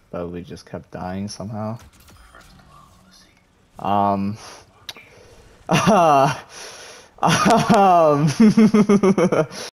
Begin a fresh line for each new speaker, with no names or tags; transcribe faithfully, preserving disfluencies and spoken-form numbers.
but we just kept dying somehow. Um. Uh, um.